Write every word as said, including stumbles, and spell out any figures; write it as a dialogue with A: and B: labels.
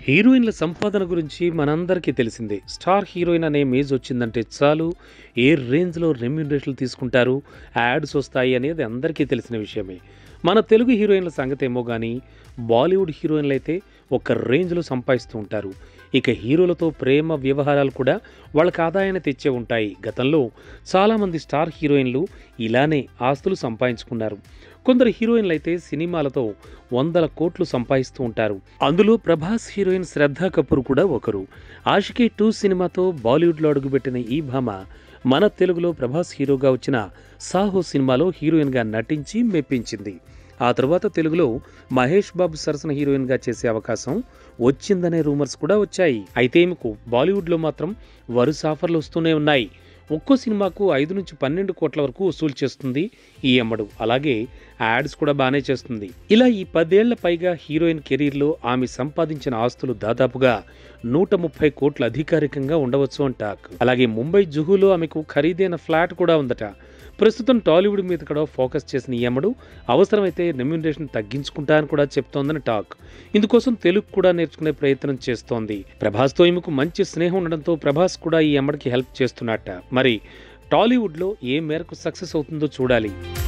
A: హీరోయిన్ల సంపాదన గురించి మనందరికీ తెలిసిందే. స్టార్ హీరోయిన్ అనే ఇమేజ్ వచ్చిందంటే చాలు, ఏ రేంజ్‌లో రెమ్యూనరేషన్‌లు తీసుకుంటారు, యాడ్స్ వస్తాయి అనేది అందరికీ తెలిసిన విషయమే. మన తెలుగు హీరోయిన్ల సంగతేమో గానీ, బాలీవుడ్ హీరోయిన్‌లైతే ఒక రేంజ్‌లో సంపాదిస్తూ ఉంటారు. ఇక హీరోలతో ప్రేమ వ్యవహారాలు కూడా వాళ్ళకి ఆదాయాన్ని తెచ్చే ఉంటాయి. గతంలో చాలామంది స్టార్ హీరోయిన్లు ఇలానే ఆస్తులు సంపాదించుకున్నారు. కొందరు హీరోయిన్లైతే సినిమాలతో వందల కోట్లు సంపాదిస్తూ ఉంటారు. అందులో ప్రభాస్ హీరోయిన్ శ్రద్ధా కపూర్ కూడా ఒకరు. ఆషికీ టూ సినిమాతో బాలీవుడ్లో అడుగుపెట్టిన ఈ భామ మన తెలుగులో ప్రభాస్ హీరోగా వచ్చిన సాహో సినిమాలో హీరోయిన్గా నటించి మెప్పించింది. ఆ తర్వాత తెలుగులో మహేష్ బాబు సరసన హీరోయిన్గా చేసే అవకాశం వచ్చిందనే రూమర్స్ కూడా వచ్చాయి. అయితే ఈమెకు బాలీవుడ్లో మాత్రం వరుస ఆఫర్లు వస్తూనే ఉన్నాయి. ఒక్కో సినిమాకు ఐదు నుంచి పన్నెండు కోట్ల వరకు వసూలు చేస్తుంది ఈ అమ్మడు. అలాగే యాడ్స్ కూడా బాగానే చేస్తుంది. ఇలా ఈ పదేళ్ల పైగా హీరోయిన్ కెరీర్లో ఆమె సంపాదించిన ఆస్తులు దాదాపుగా నూట ముప్పై కోట్ల అధికారికంగా ఉండవచ్చు అంటారు. అలాగే ముంబై జుహులో ఆమెకు ఖరీదైన ఫ్లాట్ కూడా ఉందట. ప్రస్తుతం టాలీవుడ్ మీద కూడా ఫోకస్ చేసిన ఈ అమ్మడు అవసరమైతే రెమ్యూనరేషన్ తగ్గించుకుంటా అని కూడా చెప్తోందని టాక్. ఇందుకోసం తెలుగు కూడా నేర్చుకునే ప్రయత్నం చేస్తోంది. ప్రభాస్తో ఈమెకు మంచి స్నేహం ఉండడంతో ప్రభాస్ కూడా ఈ అమ్మడికి హెల్ప్ చేస్తున్నట్ట. మరి టాలీవుడ్లో ఏ మేరకు సక్సెస్ అవుతుందో చూడాలి.